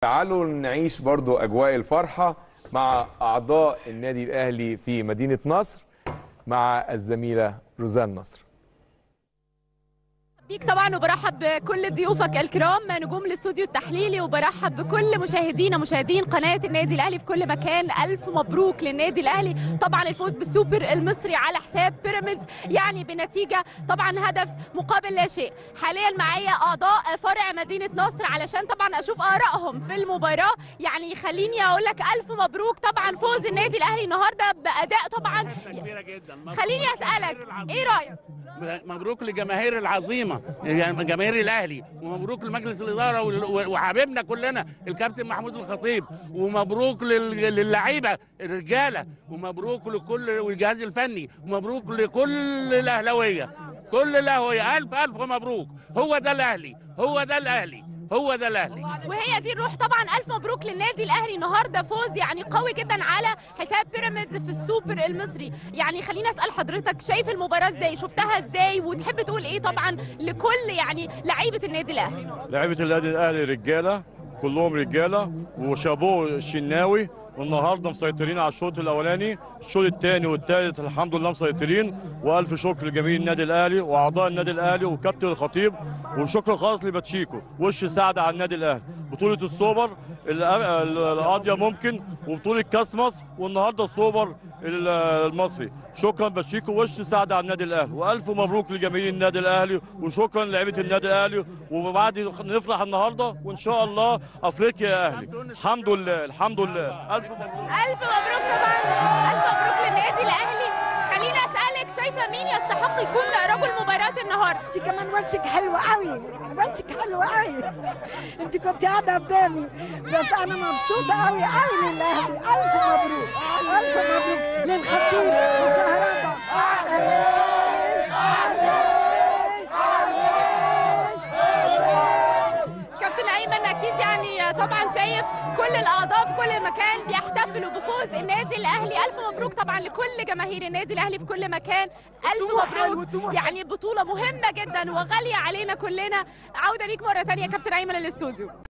تعالوا نعيش برضو أجواء الفرحة مع أعضاء النادي الأهلي في مدينة نصر مع الزميلة روزان نصر. بيك طبعا وبرحب بكل ضيوفك الكرام نجوم الاستوديو التحليلي، وبرحب بكل مشاهدين قناه النادي الاهلي في كل مكان. الف مبروك للنادي الاهلي طبعا الفوز بالسوبر المصري على حساب بيراميدز، يعني بنتيجه طبعا هدف مقابل لا شيء. حاليا معايا اعضاء فرع مدينه نصر علشان طبعا اشوف ارائهم في المباراه. يعني خليني اقول لك الف مبروك طبعا فوز النادي الاهلي النهارده باداء طبعا كبيره جدا. خليني اسالك ايه رايك؟ مبروك للجماهير العظيمه، يعني جماهير الاهلي، ومبروك لمجلس الاداره وحبيبنا كلنا الكابتن محمود الخطيب، ومبروك للعيبه الرجاله، ومبروك لكل الجهاز الفني، ومبروك لكل الاهلاويه، كل الاهلاويه. الف الف مبروك. هو ده الاهلي، هو ده الاهلي، هو ده الاهلي، وهي دي الروح طبعا. الف مبروك للنادي الاهلي النهارده، فوز يعني قوي جدا على حساب بيراميدز في السوبر المصري. يعني خليني اسال حضرتك، شايف المباراه ازاي؟ شفتها ازاي؟ وتحب تقول ايه طبعا لكل يعني لعيبه النادي الاهلي؟ لعيبه النادي الاهلي رجاله، كلهم رجاله، وشابوه الشناوي. والنهارده مسيطرين على الشوط الاولاني، الشوط الثاني والثالث الحمد لله مسيطرين. والف شكر لجميع النادي الاهلي واعضاء النادي الاهلي وكابتن الخطيب، وشكر خاص لباتشيكو وش سعد على النادي الاهلي. بطوله السوبر القاضيه ممكن، وبطوله كاس مصر، والنهارده السوبر المصري. شكرا باتشيكو وش سعد على النادي الاهلي، والف مبروك لجميع النادي الاهلي، وشكرا لعيبه النادي الاهلي. وبعد نفرح النهارده وان شاء الله افريقيا يا اهلي. الحمد لله الحمد لله. الف مبروك. الف مبروك طبعا، الف مبروك للنادي الاهلي. خليني اسالك، شايفه مين يستحق يكون رجل مباراه النهارده؟ انت كمان وشك حلو قوي، وشك حلو قوي. انت كنت قاعده قدامي، بس انا مبسوطه قوي قوي للاهلي. الف مبروك، الف مبروك للخطيب وكهربا. كابتن ايمن، اكيد يعني طبعا شايف كل الاعضاء في كل مكان بيحتفلوا بفوز النادي الاهلي. الف مبروك طبعا لكل جماهير النادي الاهلي في كل مكان. الف مبروك، يعني بطوله مهمه جدا وغاليه علينا كلنا. عوده ليك مره ثانيه كابتن ايمن الاستوديو.